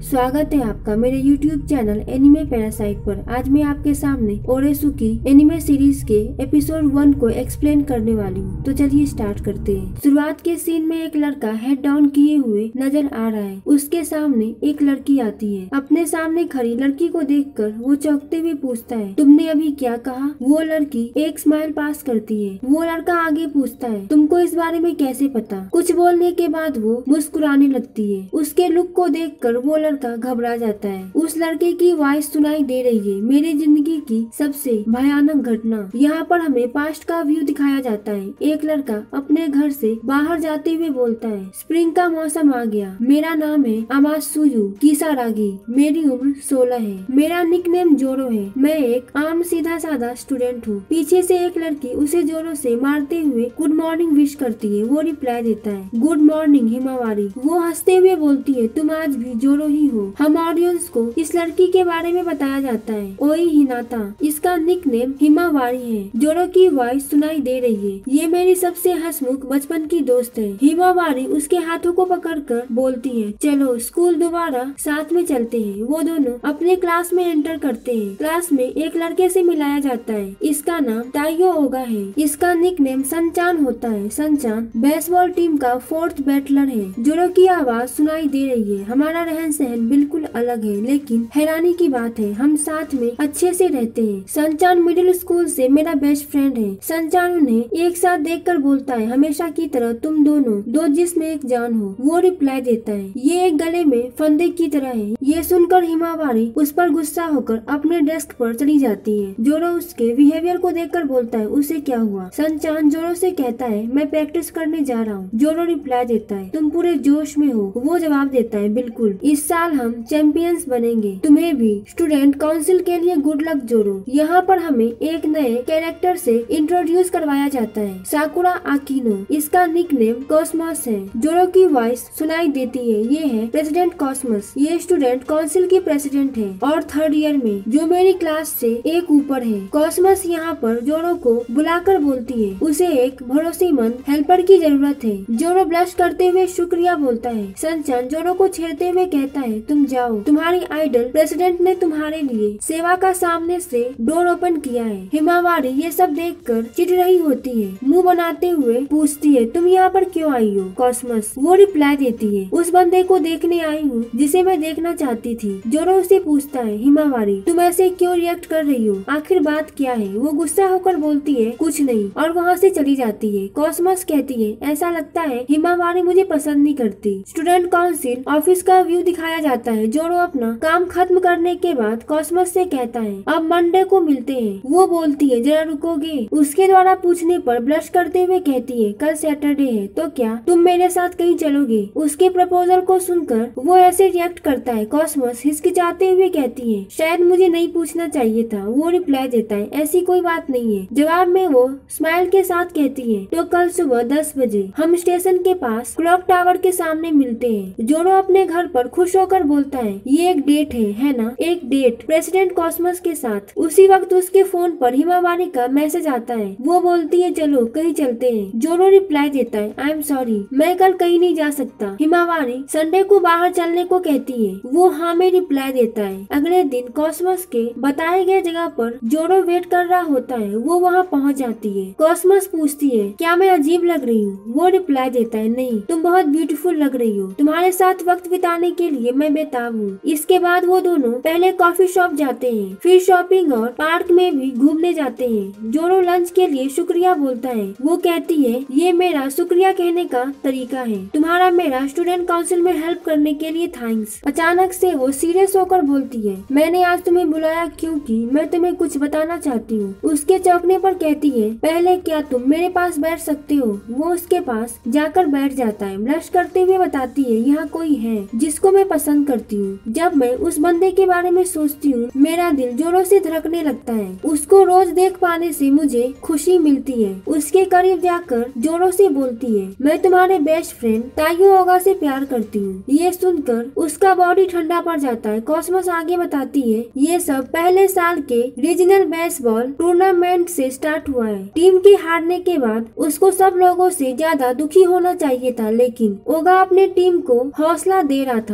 स्वागत है आपका मेरे YouTube चैनल एनिमे पैरासाइट पर। आज मैं आपके सामने ओरेसुकी एनिमे सीरीज के एपिसोड 1 को एक्सप्लेन करने वाली हूँ। तो चलिए स्टार्ट करते हैं। शुरुआत के सीन में एक लड़का हेड डाउन किए हुए नजर आ रहा है। उसके सामने एक लड़की आती है। अपने सामने खड़ी लड़की को देखकर वो चौंकते हुए पूछता है, तुमने अभी क्या कहा? वो लड़की एक स्माइल पास करती है। वो लड़का आगे पूछता है, तुमको इस बारे में कैसे पता? कुछ बोलने के बाद वो मुस्कुराने लगती है। उसके लुक को देखकर वो लड़का घबरा जाता है। उस लड़के की वॉइस सुनाई दे रही है, मेरी जिंदगी की सबसे भयानक घटना। यहाँ पर हमें पास्ट का व्यू दिखाया जाता है। एक लड़का अपने घर से बाहर जाते हुए बोलता है, स्प्रिंग का मौसम आ गया। मेरा नाम है अमासुयु किसारागी। मेरी उम्र 16 है। मेरा निकनेम जोरो है। मैं एक आम सीधा साधा स्टूडेंट हूँ। पीछे से एक लड़की उसे जोरों से मारते हुए गुड मॉर्निंग विश करती है। वो रिप्लाई देता है, गुड मॉर्निंग हिमावारी। वो हंसते हुए बोलती है, तुम आज भी जोरो ही हो। हम ऑडियंस को इस लड़की के बारे में बताया जाता है, ओई हिनाता। इसका निकनेम हिमावारी है। जोरो की वॉइस सुनाई दे रही है, ये मेरी सबसे हंसमुख बचपन की दोस्त है। हिमावारी उसके हाथों को पकड़कर बोलती है, चलो स्कूल दोबारा साथ में चलते हैं। वो दोनों अपने क्लास में एंटर करते हैं। क्लास में एक लड़के से मिलाया जाता है। इसका नाम ताइयो ओगा है। इसका निकनेम सनचान होता है। सनचान बेसबॉल टीम का 4th बैटलर है। जोरो की आवाज सुनाई दे रही है, हमारा रहन सहन बिल्कुल अलग है, लेकिन हैरानी की बात है हम साथ में अच्छे से रहते हैं। सनचान मिडिल स्कूल से मेरा बेस्ट फ्रेंड है। सनचान उन्हें एक साथ देखकर बोलता है, हमेशा की तरह तुम दोनों दो जिस्म एक जान हो। वो रिप्लाई देता है, ये एक गले में फंदे की तरह है। ये सुनकर हिमावारी उस पर गुस्सा होकर अपने डेस्क पर चली जाती है। जोरो उसके बिहेवियर को देखकर बोलता है, उसे क्या हुआ? सनचान जोरो से कहता है, मैं प्रैक्टिस करने जा रहा हूँ। जोरो रिप्लाई देता है, तुम पूरे जोश में हो? वो जवाब देता है, बिल्कुल, इस साल हम चैंपियंस बनेंगे। तुम्हें भी स्टूडेंट काउंसिल के लिए गुड लक जोरो। यहाँ पर हमें एक नए कैरेक्टर से इंट्रोड्यूस करवाया जाता है, साकुरा आकिनो। इसका निकनेम कॉस्मस है। जोरो की वॉइस सुनाई देती है, ये है प्रेसिडेंट कॉस्मस। ये स्टूडेंट काउंसिल की प्रेसिडेंट है और 3rd ईयर में, जो मेरी क्लास से एक ऊपर है। कॉस्मस यहाँ पर जोरो को बुलाकर बोलती है, उसे एक भरोसेमंद हेल्पर की जरूरत है। जोरो ब्लश करते हुए शुक्रिया बोलता है। सनचान जोरो को छेड़ते हुए कहता है, तुम जाओ, तुम्हारी आइडल प्रेसिडेंट ने तुम्हारे लिए सेवा का सामने से डोर ओपन किया है। हिमावारी ये सब देखकर चिढ़ रही होती है। मुंह बनाते हुए पूछती है, तुम यहाँ पर क्यों आई हो? कॉस्मस वो रिप्लाई देती है, उस बंदे को देखने आई हूँ जिसे मैं देखना चाहती थी। जोरो उसे पूछता है, हिमावारी तुम ऐसे क्यों रिएक्ट कर रही हो? आखिर बात क्या है? वो गुस्सा होकर बोलती है, कुछ नहीं, और वहाँ से चली जाती है। कॉस्मस कहती है, ऐसा लगता है हिमावारी मुझे पसंद नहीं करती। स्टूडेंट काउंसिल ऑफिस का व्यू दिखाया जाता है। जोरो अपना काम खत्म करने के बाद कॉस्मस से कहता है, अब मंडे को मिलते हैं। वो बोलती है, जरा रुकोगे? उसके द्वारा पूछने पर ब्लश करते हुए कहती है, कल सैटरडे है, तो क्या तुम मेरे साथ कहीं चलोगे? उसके प्रपोजल को सुनकर वो ऐसे रिएक्ट करता है। कॉस्मस हिचकिचाते हुए कहती है, शायद मुझे नहीं पूछना चाहिए था। वो रिप्लाई देता है, ऐसी कोई बात नहीं है। जवाब में वो स्माइल के साथ कहती है, तो कल सुबह 10 बजे हम स्टेशन के पास क्लॉक टावर के सामने मिलते हैं। जोरो अपने घर पर खुश होकर बोलता है, ये एक डेट है ना? एक डेट प्रेसिडेंट कॉस्मस के साथ। उसी वक्त उसके फोन पर हिमावारी का मैसेज आता है। वो बोलती है, चलो कहीं चलते हैं। जोरो रिप्लाई देता है, आई एम सॉरी, मैं कल कहीं नहीं जा सकता। हिमावारी संडे को बाहर चलने को कहती है। वो हाँ में रिप्लाई देता है। अगले दिन कॉस्मस के बताए गए जगह पर जोरो वेट कर रहा होता है। वो वहाँ पहुँच जाती है। कॉस्मस पूछती है, क्या मैं अजीब लग रही हूँ? वो रिप्लाई देता है, नहीं, तुम बहुत ब्यूटीफुल लग रही हो। तुम्हारे साथ वक्त बिताने के लिए मैं बेताब हूँ। इसके बाद वो दोनों पहले कॉफी शॉप जाते हैं, फिर शॉपिंग और पार्क में भी घूमने जाते हैं। जोरो लंच के लिए शुक्रिया बोलता है। वो कहती है, ये मेरा शुक्रिया कहने का तरीका है। तुम्हारा मेरा स्टूडेंट काउंसिल में हेल्प करने के लिए थैंक्स। अचानक से वो सीरियस होकर बोलती है, मैंने आज तुम्हें बुलाया क्योंकि मैं तुम्हें कुछ बताना चाहती हूँ। उसके चौंकने पर कहती है, पहले क्या तुम मेरे पास बैठ सकते हो? वो उसके पास जाकर बैठ जाता है। ब्लश करते हुए बताती है, यहाँ कोई है जिसको मैं पसंद करती हूँ। जब मैं उस बंदे के बारे में सोचती हूँ, मेरा दिल जोरों से धड़कने लगता है। उसको रोज देख पाने से मुझे खुशी मिलती है। उसके करीब जाकर जोरों से बोलती है, मैं तुम्हारे बेस्ट फ्रेंड ताइयो ओगा से प्यार करती हूँ। ये सुनकर उसका बॉडी ठंडा पड़ जाता है। कॉस्मस आगे बताती है, ये सब पहले साल के रीजनल बेसबॉल टूर्नामेंट से स्टार्ट हुआ है। टीम के हारने के बाद उसको सब लोगों से ज्यादा दुखी होना चाहिए था, लेकिन ओगा अपने टीम को हौसला दे रहा था। अभी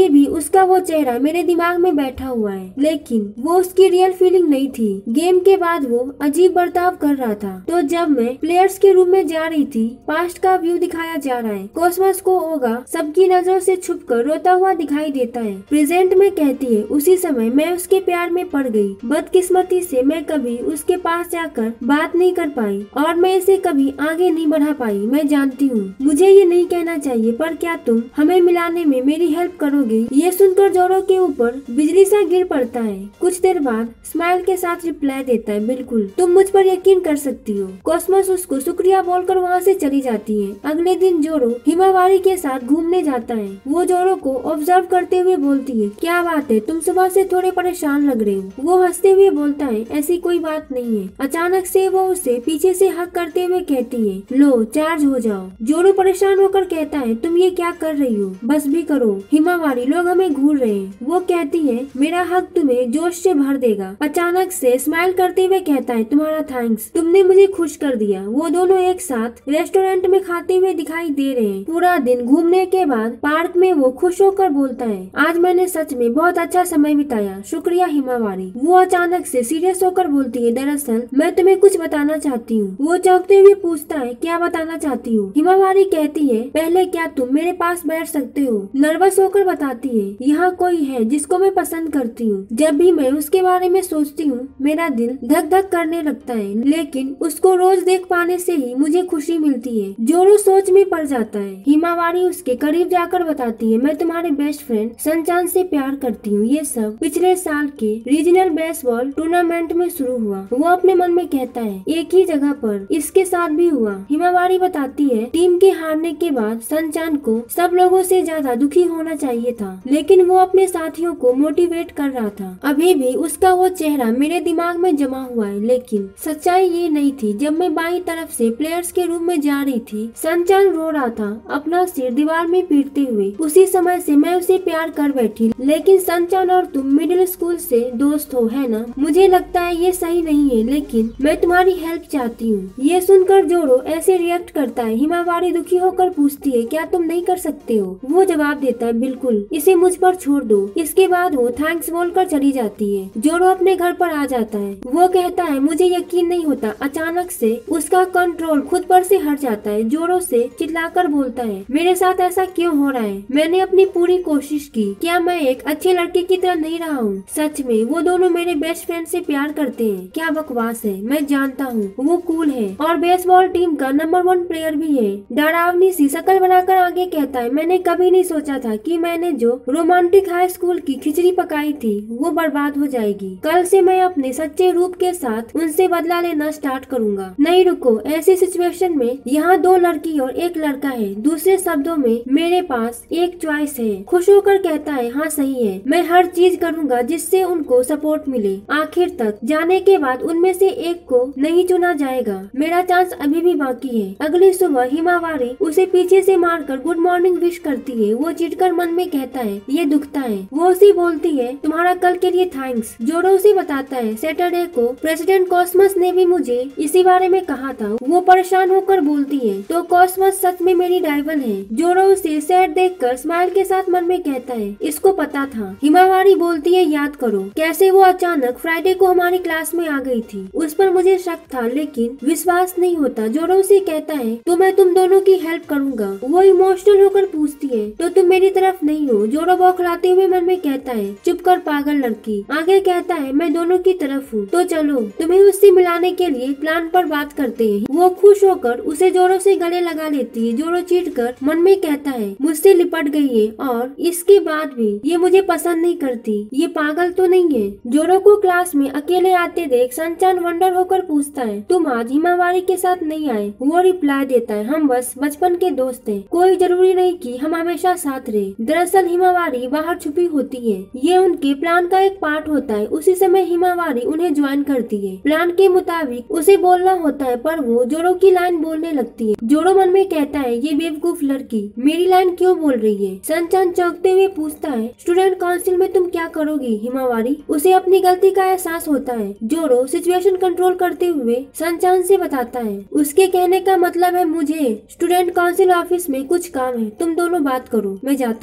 अभी भी उसका वो चेहरा मेरे दिमाग में बैठा हुआ है, लेकिन वो उसकी रियल फीलिंग नहीं थी। गेम के बाद वो अजीब बर्ताव कर रहा था। तो जब मैं प्लेयर्स के रूम में जा रही थी, पास्ट का व्यू दिखाया जा रहा है। कॉस्मस को ओगा सबकी नजरों से छुपकर रोता हुआ दिखाई देता है। प्रेजेंट में कहती है, उसी समय मैं उसके प्यार में पड़ गई। बदकिस्मती से मैं कभी उसके पास जाकर बात नहीं कर पाई और मैं इसे कभी आगे नहीं बढ़ा पाई। मैं जानती हूँ मुझे ये नहीं कहना चाहिए, पर क्या तुम हमें मिलाने में मेरी हेल्प करोगे? ये सुनकर जोरो के ऊपर बिजली सा गिर पड़ता है। कुछ देर बाद स्माइल के साथ रिप्लाई देता है, बिल्कुल, तुम मुझ पर यकीन कर सकती हो। कॉस्मस उसको शुक्रिया बोलकर वहाँ से चली जाती है। अगले दिन जोरो हिमावारी के साथ घूमने जाता है। वो जोरो को ऑब्जर्व करते हुए बोलती है, क्या बात है, तुम सुबह से थोड़े परेशान लग रहे हो। वो हंसते हुए बोलता है, ऐसी कोई बात नहीं है। अचानक से वो उसे पीछे से हक करते हुए कहती है, लो चार्ज हो जाओ। जोरो परेशान होकर कहता है, तुम ये क्या कर रही हो, बस भी करो, हिमावारी लोग हमें घूर रहे हैं। वो कहती है, मेरा हक तुम्हें जोश से भर देगा। अचानक से स्माइल करते हुए कहता है, तुम्हारा थैंक्स, तुमने मुझे खुश कर दिया। वो दोनों एक साथ रेस्टोरेंट में खाते हुए दिखाई दे रहे हैं। पूरा दिन घूमने के बाद पार्क में वो खुश होकर बोलता है, आज मैंने सच में बहुत अच्छा समय बिताया, शुक्रिया हिमावारी। वो अचानक से सीरियस होकर बोलती है, दरअसल मैं तुम्हें कुछ बताना चाहती हूँ। वो चौंकते हुए पूछता है, क्या बताना चाहती हूँ? हिमावारी कहती है, पहले क्या तुम मेरे पास बैठ सकते हो? नर्वस होकर बताती है, यहाँ कोई है जिसको मैं पसंद करती हूँ। जब भी मैं उसके बारे में सोचती हूँ मेरा दिल धक धक करने लगता है, लेकिन उसको रोज देख पाने से ही मुझे खुशी मिलती है। जोरो सोच में पड़ जाता है। हिमावारी उसके करीब जाकर बताती है, मैं तुम्हारे बेस्ट फ्रेंड सनचान से प्यार करती हूँ। ये सब पिछले साल के रीजनल बेसबॉल टूर्नामेंट में शुरू हुआ। वो अपने मन में कहता है, एक ही जगह पर इसके साथ भी हुआ। हिमावारी बताती है, टीम के हारने के बाद सनचान को सब लोगों से ज्यादा दुखी होना चाहिए था, लेकिन वो अपने साथियों को मोटिवेट कर रहा था। अभी भी उसका वो चेहरा मेरे दिमाग में जमा हुआ है, लेकिन सच्चाई ये नहीं थी। जब मैं बाईं तरफ से प्लेयर्स के रूम में जा रही थी, सनचान रो रहा था, अपना सिर दीवार में पीटते हुए। उसी समय से मैं उसे प्यार कर बैठी। लेकिन सनचान और तुम मिडिल स्कूल से दोस्त हो, है ना? मुझे लगता है ये सही नहीं है, लेकिन मैं तुम्हारी हेल्प चाहती हूँ। ये सुनकर जोरो ऐसे रिएक्ट करता है। हिमावारी दुखी होकर पूछती है, क्या तुम नहीं कर सकते हो? वो जवाब देता है, बिल्कुल, इसे मुझ पर छोड़ दो। इसके बाद वो थैंक्स बोलकर चली जाती है। जोरो अपने घर पर आ जाता है। वो कहता है, मुझे यकीन नहीं होता। अचानक से उसका कंट्रोल खुद पर से हट जाता है। जोरो से चिल्लाकर बोलता है, मेरे साथ ऐसा क्यों हो रहा है? मैंने अपनी पूरी कोशिश की। क्या मैं एक अच्छे लड़के की तरह नहीं रहा हूँ? सच में वो दोनों मेरे बेस्ट फ्रेंड से प्यार करते हैं। क्या बकवास है। मैं जानता हूँ वो कूल है और बेसबॉल टीम का नंबर 1 प्लेयर भी है। डरावनी सी शक्ल बनाकर आगे कहता है, मैंने कभी नहीं सोचा था कि मैंने जो रोमांटिक हाई स्कूल की खिचड़ी पकाई थी वो बर्बाद हो जाएगी। कल से मैं अपने सच्चे रूप के साथ उनसे बदला लेना स्टार्ट करूंगा। नहीं रुको, ऐसी सिचुएशन में यहाँ 2 लड़की और 1 लड़का है। दूसरे शब्दों में मेरे पास एक चॉइस है। खुश होकर कहता है, हाँ सही है, मैं हर चीज करूंगा जिससे उनको सपोर्ट मिले। आखिर तक जाने के बाद उनमें से एक को नहीं चुना जाएगा। मेरा चांस अभी भी बाकी है। अगली सुबह हिमावारी उसे पीछे से मारकर गुड मॉर्निंग विश करती है। वो चिढ़कर मन में कहता है, ये दुखता है। वो उसे बोलती है, तुम्हारा कल के लिए थैंक्स। जोरो उसे बताता है, सैटरडे को प्रेसिडेंट कॉस्मस ने भी मुझे इसी बारे में कहा था। वो परेशान होकर बोलती है, तो कॉस्मस सच में मेरी राइवल है? जोरो उसे सैड देखकर स्माइल के साथ मन में कहता है, इसको पता था। हिमावारी बोलती है, याद करो कैसे वो अचानक फ्राइडे को हमारी क्लास में आ गई थी। उस पर मुझे शक था, लेकिन विश्वास नहीं होता। जोरो उसे कहता है, तो मैं तुम दोनों की हेल्प करूंगा। वो इमोशनल होकर पूछती है, तो तुम मेरी तरफ नहीं हो? जोरो बौखलाते हुए मन में कहता है, चुप कर पागल लड़की। आगे कहता है, मैं दोनों की तरफ हूँ, तो चलो तुम्हें उससे मिलाने के लिए प्लान पर बात करते हैं। वो खुश होकर उसे जोरो से गले लगा लेती है। जोरो चिढ़कर मन में कहता है, मुझसे लिपट गई है और इसके बाद भी ये मुझे पसंद नहीं करती। ये पागल तो नहीं है? जोरो को क्लास में अकेले आते देख सनचान वंडर होकर पूछता है, तुम आज हिमावारी के साथ नहीं आए? वो रिप्लाई देता है, हम बस बचपन के दोस्त हैं, कोई जरूरी नहीं कि हम हमेशा साथ रहे। दरअसल हिमावारी बाहर छुपी होती है। ये उनके प्लान का एक पार्ट होता है। उसी समय हिमावारी उन्हें ज्वाइन करती है। प्लान के मुताबिक उसे बोलना होता है, पर वो जोरो की लाइन बोलने लगती है। जोरो मन में कहता है, ये बेवकूफ लड़की मेरी लाइन क्यों बोल रही है? सनचान चौंकते हुए पूछता है, स्टूडेंट काउंसिल में तुम क्या करोगी हिमावारी? उसे अपनी गलती का एहसास होता है। जोरो सिचुएशन कंट्रोल करते हुए सनचान से बताता है, उसके कहने का मतलब है मुझे स्टूडेंट काउंसिल ऑफिस में कुछ काम है, तुम दोनों बात करो, मैं जाता हूँ।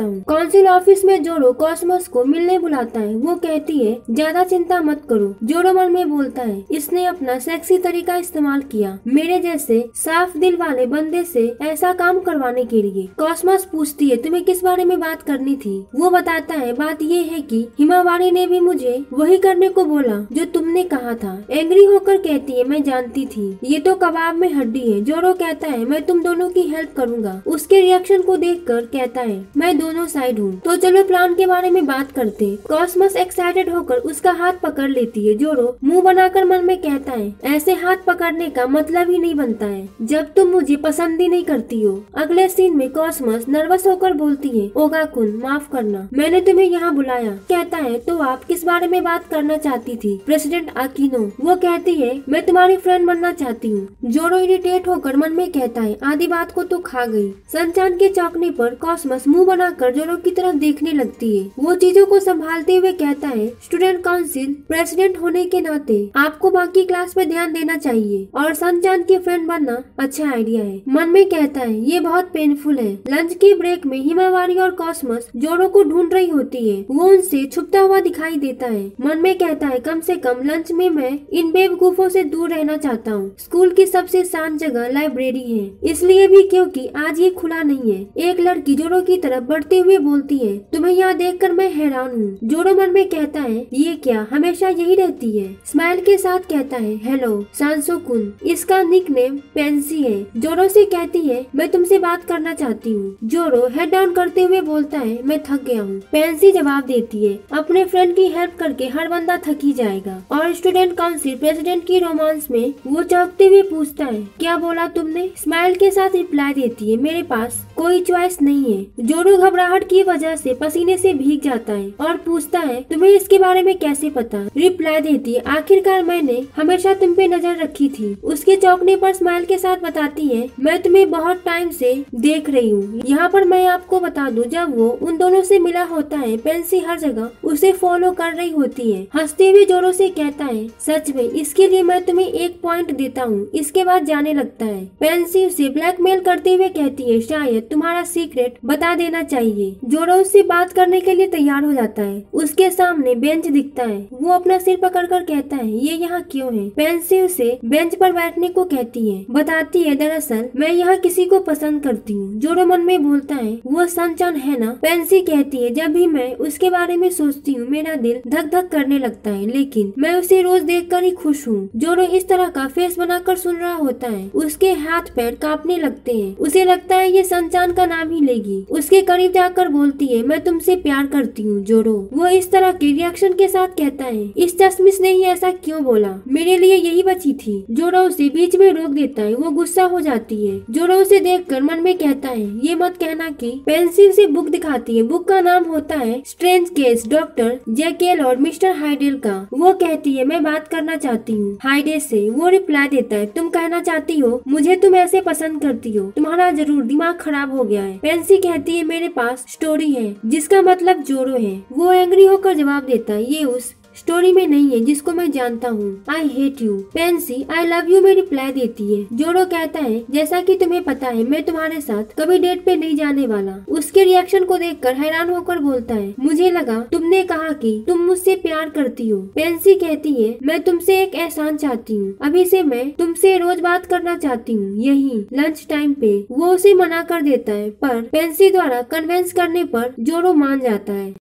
काउंसिल ऑफिस में जोरो कॉस्मोस को मिलने बुलाता है। वो कहती है ज्यादा चिंता मत करो। जोरो मन में बोलता है इसने अपना सेक्सी तरीका इस्तेमाल किया मेरे जैसे साफ दिल वाले बंदे से ऐसा काम करवाने के लिए। कॉस्मोस पूछती है तुम्हें किस बारे में बात करनी थी। वो बताता है बात ये है कि हिमावारी ने भी मुझे वही करने को बोला जो तुमने कहा था। एंग्री होकर कहती है मैं जानती थी, ये तो कबाब में हड्डी है। जोरो कहता है मैं तुम दोनों की हेल्प करूंगा। उसके रिएक्शन को देखकर कहता है मैं दोनों साइड हूँ। तो चलो प्लान के बारे में बात करते हैं। कॉस्मोस एक्साइटेड होकर उसका हाथ पकड़ लेती है। जोरो मुंह बनाकर मन में कहता है ऐसे हाथ पकड़ने का मतलब ही नहीं बनता है जब तुम मुझे पसंद ही नहीं करती हो। अगले सीन में कॉस्मोस नर्वस होकर बोलती है ओगाकुन माफ करना, मैंने तुम्हें यहाँ बुलाया। कहता है तो आप किस बारे में बात करना चाहती थी? President Akino. वो कहती है मैं तुम्हारी फ्रेंड बनना चाहती हूँ। जोरो इरिटेट होकर मन में कहता है आधी बात को तो खा गई। सनचान के चौकने पर कॉस्मोस मुंह बनाकर जोरो की तरफ देखने लगती है। वो चीजों को संभालते हुए कहता है स्टूडेंट काउंसिल प्रेसिडेंट होने के नाते आपको बाकी क्लास पे ध्यान देना चाहिए और सनचान की फ्रेंड बनना अच्छा आइडिया है। मन में कहता है ये बहुत पेनफुल है। लंच की ब्रेक में हिमावारी और कॉस्मोस जोरो को ढूंढ रही होती है। वो उनसे छुपता हुआ दिखाई देता है। मन में कहता है कम से कम लंच में मैं इन बेवकूफों से दूर रहना चाहता हूँ। स्कूल की सबसे शांत जगह लाइब्रेरी है, इसलिए भी क्योंकि आज ये खुला नहीं है। एक लड़की जोरो की तरफ बढ़ते हुए बोलती है तुम्हें यहाँ देखकर मैं हैरान हूँ। जोरो मन में कहता है ये क्या हमेशा यही रहती है। स्माइल के साथ कहता है हेलो सांसो-कुन। इसका निकनेम पेंसी है। जोरो से कहती है मैं तुमसे बात करना चाहती हूँ। जोरो हेड डाउन करते हुए बोलता है मैं थक गया हूँ। पेंसी जवाब देती है अपने फ्रेंड की हेल्प करके हर बंदा थक ही जाएगा। और स्टूडेंट काउंसिल प्रेसिडेंट की रोमांस में वो चौंकते हुए पूछता है क्या बोला तुमने? स्माइल के साथ रिप्लाई देती है मेरे पास कोई चॉइस नहीं है। जोरो घबराहट की वजह से पसीने से भीग जाता है और पूछता है तुम्हें इसके बारे में कैसे पता? रिप्लाई देती है आखिरकार मैंने हमेशा तुम पे नजर रखी थी। उसके चौंकने पर स्माइल के साथ बताती है मैं तुम्हें बहुत टाइम से देख रही हूँ। यहाँ पर मैं आपको बता दूं जब वो उन दोनों से मिला होता है पेंसी हर जगह उसे फॉलो कर रही होती है। हंसते हुए जोरो से कहता है सच में इसके लिए मैं तुम्हें एक पॉइंट देता हूँ। इसके बाद जाने लगता है। पेंसी उसे ब्लैकमेल करते हुए कहती है शायद तुम्हारा सीक्रेट बता देना चाहिए। जोरो उससे बात करने के लिए तैयार हो जाता है। उसके सामने बेंच दिखता है। वो अपना सिर पकड़कर कहता है ये यहाँ क्यों है? पेंसी उसे बेंच पर बैठने को कहती है। बताती है दरअसल मैं यहाँ किसी को पसंद करती हूँ। जोरो मन में बोलता है वो सनचान है ना? पेंसी कहती है जब भी मैं उसके बारे में सोचती हूँ मेरा दिल धक धक करने लगता है, लेकिन मैं उसे रोज देखकर ही खुश हूँ। जोरो इस तरह का फेस बनाकर सुन रहा होता है। उसके हाथ पैर कांपने लगते हैं। उसे लगता है ये सनचान का नाम ही लेगी। उसके करीब जाकर बोलती है मैं तुमसे प्यार करती हूँ जोरो। वो इस तरह के रिएक्शन के साथ कहता है इस चश्मिश ने ही ऐसा क्यों बोला? मेरे लिए यही बची थी। जोरो उसे बीच में रोक देता है। वो गुस्सा हो जाती है। जोरो उसे देखकर मन में कहता है ये मत कहना कि पेंसिल से बुक दिखाती है। बुक का नाम होता है स्ट्रेंज केस डॉक्टर जेकेल और मिस्टर हाइडेल का। वो कहती है मैं बात करना चाहती हूँ हाइडे से। वो रिप्लाई देता है तुम कहना चाहती हो मुझे तुम ऐसे पसंद करती हो? तुम्हारा जरूर दिमाग खराब हो गया है। पेंसी कहती है मेरे पास स्टोरी है जिसका मतलब जोरो है। वो एंग्री होकर जवाब देता है ये उस स्टोरी में नहीं है जिसको मैं जानता हूँ। I hate you. Pansy I love you में रिप्लाई देती है। जोरो कहता है जैसा कि तुम्हें पता है मैं तुम्हारे साथ कभी डेट पे नहीं जाने वाला। उसके रिएक्शन को देखकर हैरान होकर बोलता है मुझे लगा तुमने कहा कि तुम मुझसे प्यार करती हो। पेंसी कहती है मैं तुमसे एक एहसान चाहती हूँ। अभी से मैं तुमसे रोज बात करना चाहती हूँ यही लंच टाइम पे। वो उसे मना कर देता है पर पेंसी द्वारा कन्विंस करने पर जोरो मान जाता है।